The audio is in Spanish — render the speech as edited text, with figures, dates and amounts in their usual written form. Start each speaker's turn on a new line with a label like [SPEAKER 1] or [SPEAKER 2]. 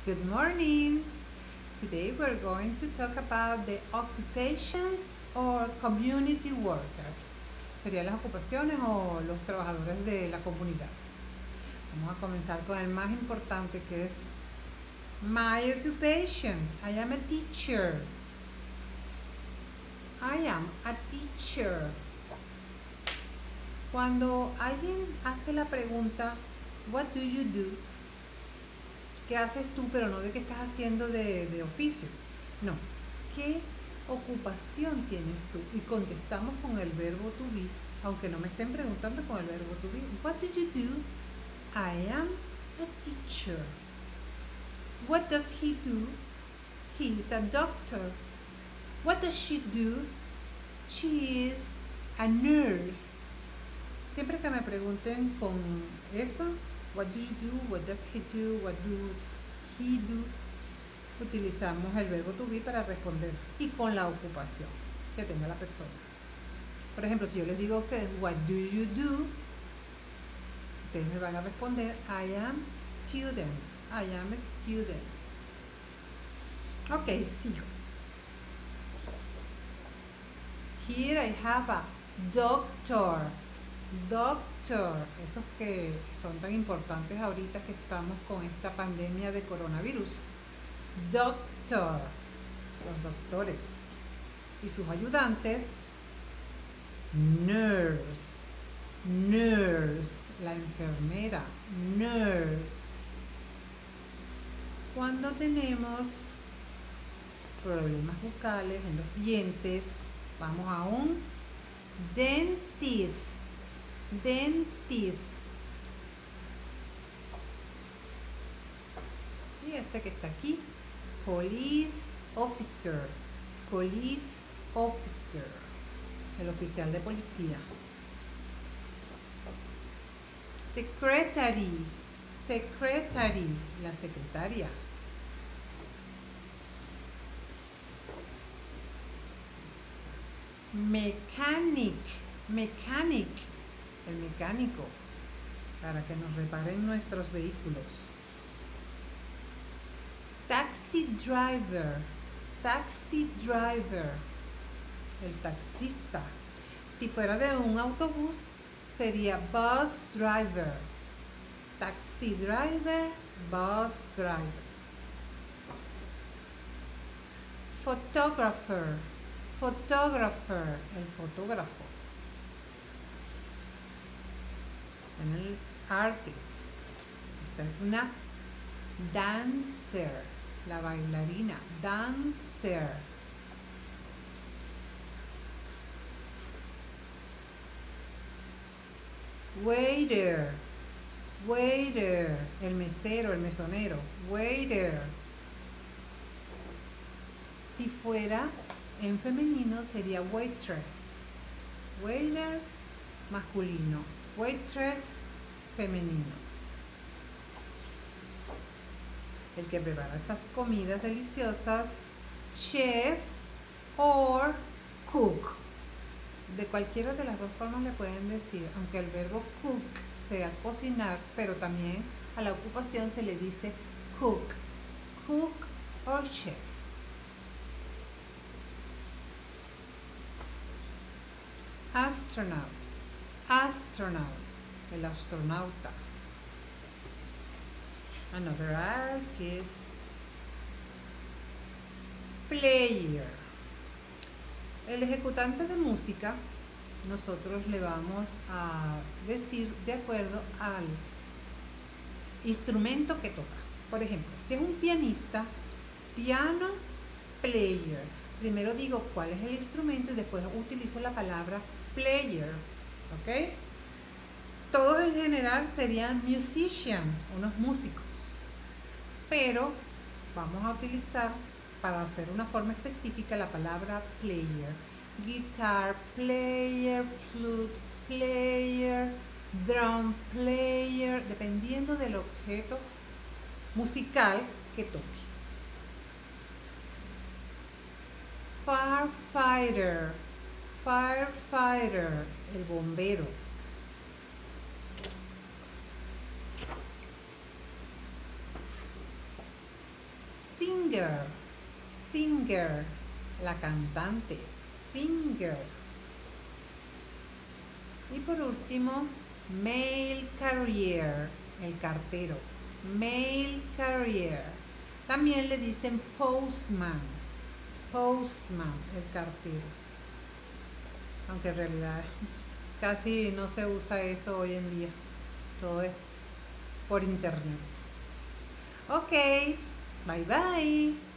[SPEAKER 1] Good morning. Today we're going to talk about the occupations or community workers. Serían las ocupaciones o los trabajadores de la comunidad. Vamos a comenzar con el más importante, que es my occupation. I am a teacher. I am a teacher. Cuando alguien hace la pregunta, what do you do? ¿Qué haces tú? Pero no de qué estás haciendo de oficio. No. ¿Qué ocupación tienes tú? Y contestamos con el verbo to be, aunque no me estén preguntando con el verbo to be. What do you do? I am a teacher. What does he do? He is a doctor. What does she do? She is a nurse. Siempre que me pregunten con eso, what do you do? What does he do? What does he do? Utilizamos el verbo to be para responder y con la ocupación que tenga la persona. Por ejemplo, si yo les digo a ustedes, what do you do? Ustedes me van a responder, I am student. I am a student. Ok, sigo. Here I have a doctor. Doctor, esos que son tan importantes ahorita que estamos con esta pandemia de coronavirus. Doctor, los doctores. Y sus ayudantes, nurse. Nurse, la enfermera. Nurse. Cuando tenemos problemas bucales en los dientes, vamos a un dentist. Dentist. Y este que está aquí, police officer. Police officer, el oficial de policía. Secretary. Secretary, la secretaria. Mechanic. Mechanic, el mecánico, para que nos reparen nuestros vehículos. Taxi driver. Taxi driver, el taxista. Si fuera de un autobús, sería bus driver. Taxi driver, bus driver. Photographer. Photographer, el fotógrafo. En el artist. Esta es una dancer, la bailarina. Dancer. Waiter. Waiter, el mesero, el mesonero. Waiter. Si fuera en femenino sería waitress. Waiter masculino. Waitress femenino. El que prepara esas comidas deliciosas, chef or cook. De cualquiera de las dos formas le pueden decir, aunque el verbo cook sea cocinar, pero también a la ocupación se le dice cook. Cook or chef. Astronaut. Astronaut, el astronauta. Another artist. Player. El ejecutante de música, nosotros le vamos a decir de acuerdo al instrumento que toca. Por ejemplo, si es un pianista, piano player. Primero digo cuál es el instrumento y después utilizo la palabra player. ¿Ok? Todos en general serían musician, unos músicos. Pero vamos a utilizar para hacer una forma específica la palabra player. Guitar player, flute player, drum player, dependiendo del objeto musical que toque. Firefighter. Firefighter, el bombero. singer, singer, la cantante, singer. Y por último, mail carrier, el cartero, mail carrier. También le dicen postman, postman, el cartero. Aunque en realidad casi no se usa eso hoy en día. Todo es por internet. Ok, bye bye.